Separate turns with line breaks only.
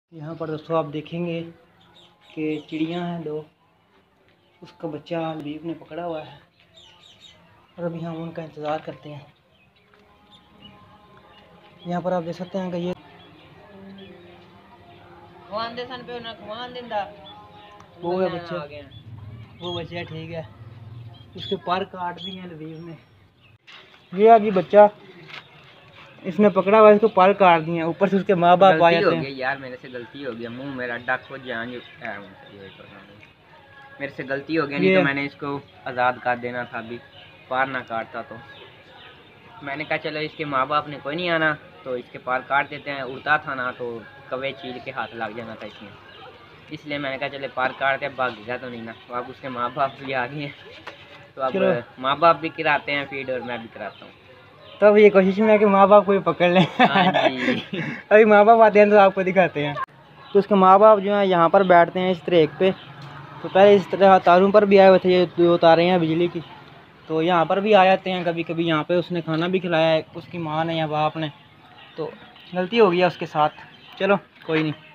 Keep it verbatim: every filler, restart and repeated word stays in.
यहाँ पर दोस्तों आप देखेंगे कि चिड़ियाँ हैं दो, उसका बच्चा बीफ ने पकड़ा हुआ है और अभी हम उनका इंतज़ार करते हैं। यहाँ पर आप देख सकते हैं कि ये वो है बच्चा, वो बच्चा ठीक है, उसके पर काट दिए हैं लबीब ने। ये अभी बच्चा इसने पकड़ा हुआ है, इसको पर काट दिए हैं, ऊपर से उसके माँ बाप आ जाते हैं।
यार मेरे से गलती हो गया, मुंह मेरा डक हो जान मेरे से गलती हो गया, नहीं तो मैंने इसको आज़ाद कर देना था, अभी पार ना काटता तो। मैंने कहा चलो इसके माँ बाप ने कोई नहीं आना तो इसके पार काट देते हैं, उड़ता था ना तो कवे चील के हाथ लग जाना था इसमें, इसलिए मैंने कहा चले पार काटते हैं, भाग गया तो नहीं ना। तो अब उसके माँ बाप भी आ गए हैं, तो अब माँ बाप भी कराते हैं फीड और मैं भी कराता हूँ।
तब ये कोशिश में है कि माँ बाप को भी पकड़ लें। अभी माँ बाप आते हैं तो आपको दिखाते हैं। तो उसके माँ बाप जो है यहाँ पर बैठते हैं इस तरह एक पे, तो पहले इस तरह तारों पर भी आए हुए थे, ये दो तारें हैं बिजली की, तो यहाँ पर भी आ जाते हैं कभी कभी। यहाँ पे उसने खाना भी खिलाया है उसकी माँ ने या बाप ने, तो गलती हो गई है उसके साथ, चलो कोई नहीं।